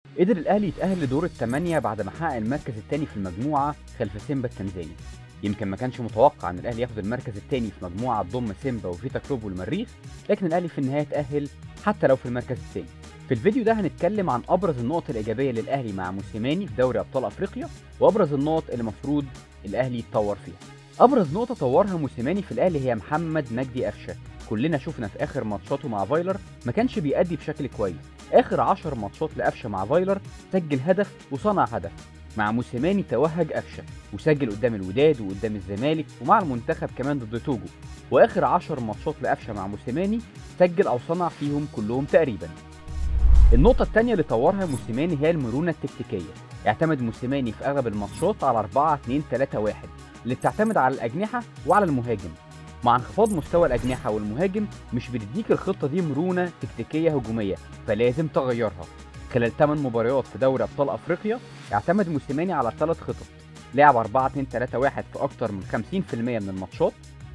قدر الأهلي يتأهل لدور الثمانية بعد ما حقق المركز الثاني في المجموعة خلف سيمبا التنزاني. يمكن ما كانش متوقع إن الأهلي ياخد المركز الثاني في مجموعة تضم سيمبا وفيتا كلوب والمريخ، لكن الأهلي في النهاية تأهل حتى لو في المركز الثاني. في الفيديو ده هنتكلم عن أبرز النقط الإيجابية للأهلي مع موسيماني في دوري أبطال أفريقيا، وأبرز النقط اللي المفروض الأهلي يتطور فيها. أبرز نقطة طورها موسيماني في الأهلي هي محمد مجدي قفشة. كلنا شفنا في آخر ماتشاته مع فايلر ما كانش بيأدي بشكل كويس. آخر 10 ماتشات لقفشة مع فايلر سجل هدف وصنع هدف. مع موسيماني توهج قفشة وسجل قدام الوداد وقدام الزمالك ومع المنتخب كمان ضد توجو. وآخر 10 ماتشات لقفشة مع موسيماني سجل أو صنع فيهم كلهم تقريبا. النقطة الثانية اللي طورها موسيماني هي المرونة التكتيكية. اعتمد موسيماني في أغلب الماتشات على 4-2-3-1 اللي بتعتمد على الأجنحة وعلى المهاجم. مع انخفاض مستوى الأجنحة والمهاجم مش بتديك الخطة دي مرونة تكتيكية هجومية، فلازم تغيرها. خلال 8 مباريات في دوري أبطال أفريقيا اعتمد موسيماني على 3 خطط. لعب 4-2-3-1 في أكتر من 50% من الماتشات،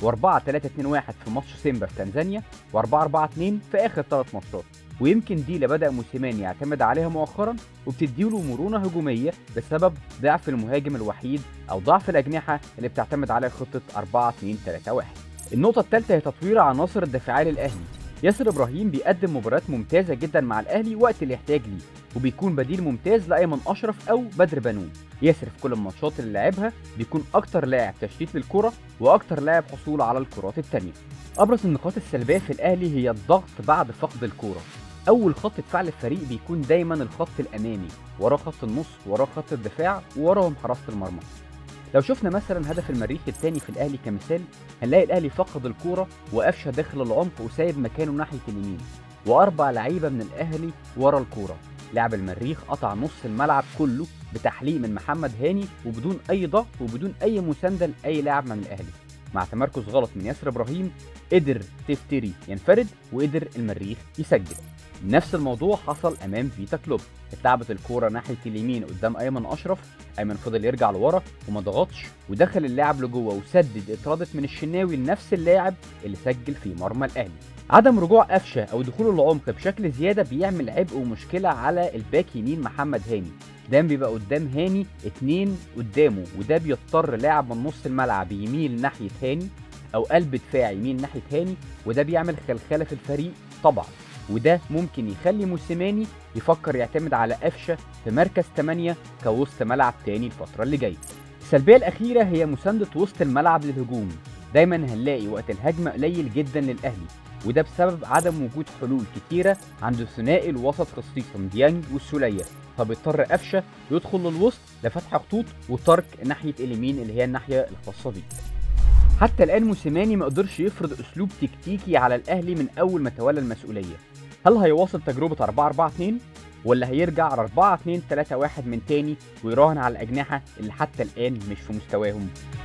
و4-3-2-1 في ماتش سيمبا في تنزانيا، و4-4-2 في آخر 3 ماتشات. ويمكن دي اللي بدأ موسيماني يعتمد عليها مؤخرا وبتديله مرونة هجومية بسبب ضعف المهاجم الوحيد أو ضعف الأجنحة اللي بتعتمد على خطة 4-2-3-1. النقطة الثالثة هي تطوير عناصر الدفاعية للأهلي. ياسر إبراهيم بيقدم مباريات ممتازة جدا مع الأهلي وقت الاحتياج ليه، وبيكون بديل ممتاز لأيمن أشرف أو بدر بنون. ياسر في كل الماتشات اللي لعبها بيكون أكتر لاعب تشتيت للكرة وأكتر لاعب حصول على الكرات التانية. أبرز النقاط السلبية في الأهلي هي الضغط بعد فقد الكرة. أول خط دفاع للفريق بيكون دايما الخط الأمامي، وراه خط النص، وراه خط الدفاع، ووراهم حراسة المرمى. لو شفنا مثلا هدف المريخ الثاني في الأهلي كمثال، هنلاقي الأهلي فقد الكرة وقفشه داخل العمق وسايب مكانه ناحية اليمين، وأربع لعيبة من الأهلي ورا الكرة. لاعب المريخ قطع نص الملعب كله بتحليق من محمد هاني وبدون أي ضغط وبدون أي مساندة لأي لاعب من الأهلي. مع تمركز غلط من ياسر إبراهيم قدر تفتري ينفرد وقدر المريخ يسجل. نفس الموضوع حصل امام فيتا كلوب. اتلعبت الكوره ناحيه اليمين قدام ايمن اشرف، ايمن فضل يرجع لورا وما ضغطش ودخل اللاعب لجوه وسدد. اتردت من الشناوي لنفس اللاعب اللي سجل في مرمى الاهلي. عدم رجوع قفشه او دخوله العمق بشكل زياده بيعمل عبء ومشكله على الباك يمين محمد هاني. دايما بيبقى قدام هاني 2 قدامه، وده بيضطر لاعب من نص الملعب يميل ناحيه هاني او قلب دفاع يمين ناحيه هاني، وده بيعمل خلخله في الفريق طبعا. وده ممكن يخلي موسيماني يفكر يعتمد على قفشه في مركز 8 كوسط ملعب تاني الفترة اللي جاية. السلبية الأخيرة هي مساندة وسط الملعب للهجوم. دايما هنلاقي وقت الهجمة قليل جدا للأهلي، وده بسبب عدم وجود حلول كتيرة عند ثنائي الوسط خصيصا ديانج والسولية، فبيضطر قفشه يدخل للوسط لفتح خطوط وترك ناحية اليمين اللي هي الناحية الخاصة بيه. حتى الآن موسيماني ما قدرش يفرض أسلوب تكتيكي على الأهلي من أول ما تولى المسؤولية. هل هيواصل تجربة 4-4-2 ولا هيرجع 4-2-3-1 من تاني ويراهن على الأجنحة اللي حتى الآن مش في مستواهم؟